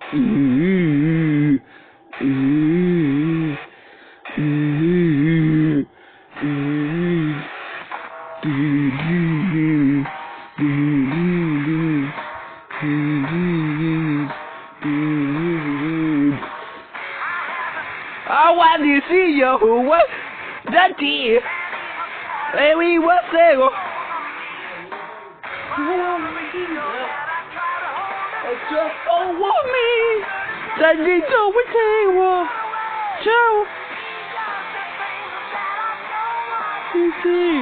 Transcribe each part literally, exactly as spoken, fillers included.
Ooh, ooh, ooh, ooh, do, do, do, do, do, do, do. I want to see you. What? That is. Baby, what's there? Just over me. That you do with you. Joe. You see.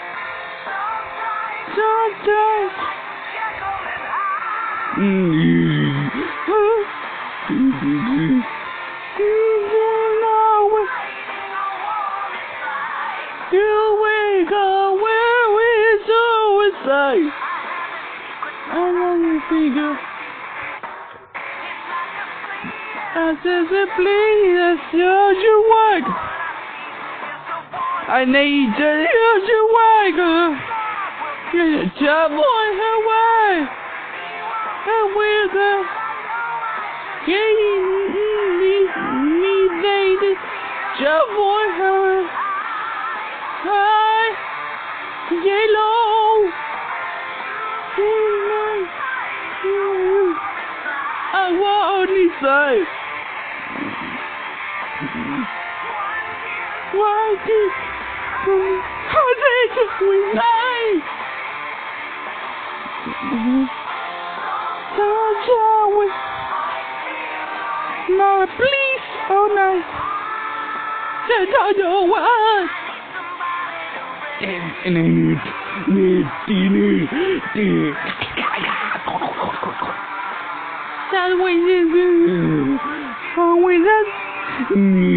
Sometimes. Mm-hmm. You wake up where we suicide. I know you figure. I said, please, that's your work. I need to use your work. You're a job on her way. And we're the need job on her. Hi, yellow. I want only say. Why did how did we night? So we no please oh no. Just don't know what. Need need need need. That way is oh we that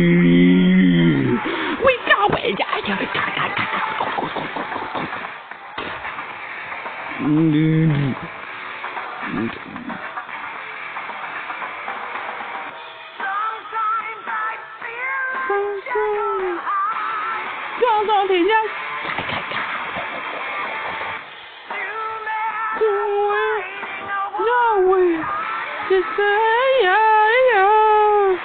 we go away. Go on, Tina. No way to say yeah, yeah.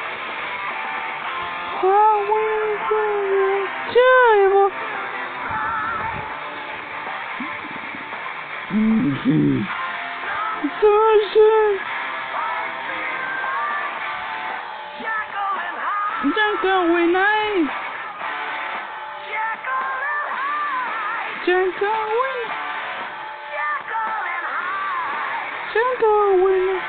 I want to table. Mm-hmm. Thursday. Jungle we night. Jungle we. Jungle we.